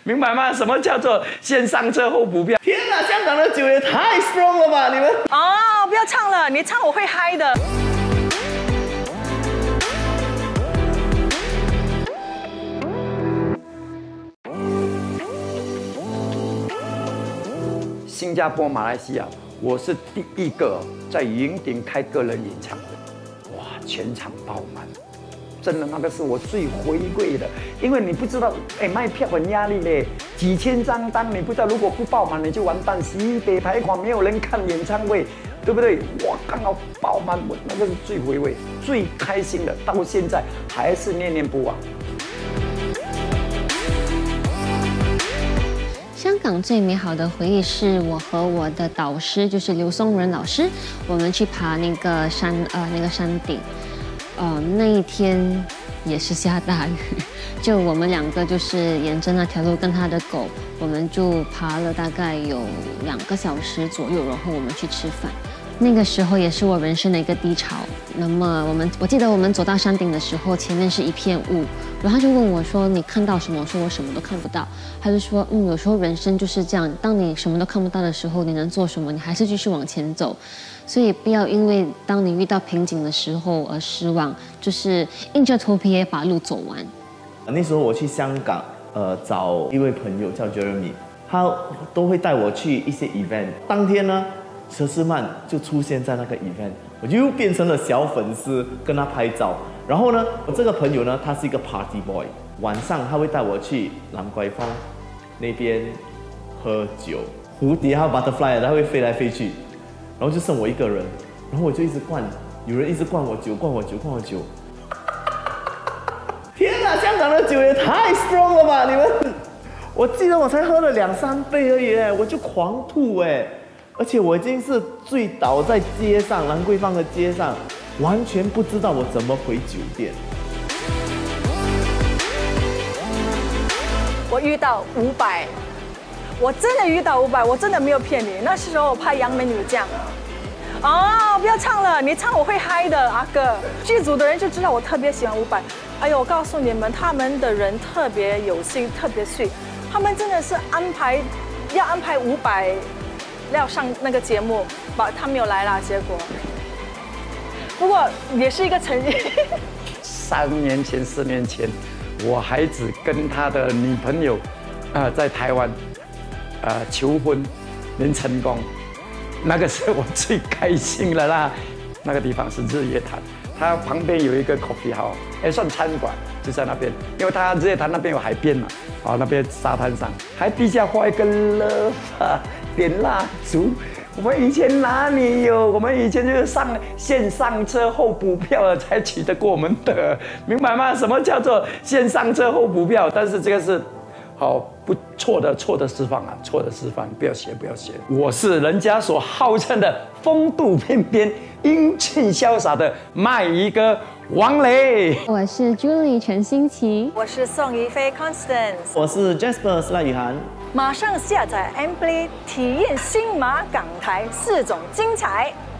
明白吗？什么叫做先上车后补票？天哪，香港的酒也太 strong 了吧！你们哦，不要唱了，你唱我会嗨的。 新加坡、马来西亚，我是第一个在云顶开个人演唱会，哇，全场爆满。 真的，那个是我最回味的，因为你不知道，卖票很压力嘞，几千张单，你不知道如果不爆满你就完蛋，西北排款没有人看演唱会，对不对？哇，刚好爆满，我那个是最回味、最开心的，到现在还是念念不忘。 香港最美好的回忆是我和我的导师，就是刘松仁老师，我们去爬那个山顶。 那一天也是下大雨，就我们两个就是沿着那条路跟他的狗，我们就爬了大概有2个小时左右，然后我们去吃饭。那个时候也是我人生的一个低潮。那么我记得我们走到山顶的时候，前面是一片雾，然后他就问我说：“你看到什么？”我说：“我什么都看不到。”他就说：“有时候人生就是这样，当你什么都看不到的时候，你能做什么？你还是继续往前走。” 所以不要因为当你遇到瓶颈的时候而失望，就是硬着头皮也把路走完。 那时候我去香港，找一位朋友叫 Jeremy， 他都会带我去一些 event。当天呢，佘诗曼就出现在那个 event， 我就又变成了小粉丝，跟他拍照。然后呢，我这个朋友呢，他是一个 party boy， 晚上他会带我去兰桂坊那边喝酒，蝴蝶还有 butterfly， 它会飞来飞去。 然后就剩我一个人，然后我就一直灌，有人一直灌我酒，灌我酒，灌我酒。天哪，香港的酒也太 strong 了吧！你们，我记得我才喝了2、3杯而已，我就狂吐哎！而且我已经是醉倒在街上，兰桂坊的街上，完全不知道我怎么回酒店。 我遇到500。 我真的遇到500，我真的没有骗你。那时候我拍《杨梅女将》，哦，不要唱了，你唱我会嗨的，阿哥。剧组的人就知道我特别喜欢500。哎呦，我告诉你们，他们的人特别有心，特别sweet，他们真的是要安排500要上那个节目，他没有来啦，结果。不过也是一个诚意。 3年前、4年前，我孩子跟他的女朋友，在台湾。 求婚能成功，那个是我最开心的啦。那个地方是日月潭，它旁边有一个 coffee house， 算餐馆，就在那边。因为它日月潭那边有海边嘛，那边沙滩上还地下画一个 love， 点蜡烛。我们以前哪里有？我们以前就是先上车后补票了才取得过门的，明白吗？什么叫做先上车后补票？但是这个是。 好，不错的示范啊，错的示范，不要学，不要学。我是人家所号称的风度翩翩、英俊潇洒的卖鱼哥王磊。 我是 Julie 陈欣琪， 我是宋怡菲 Constance， 我是 Jaspers 赖雨涵。 马上下载 M Play 体验新马港台4种精彩。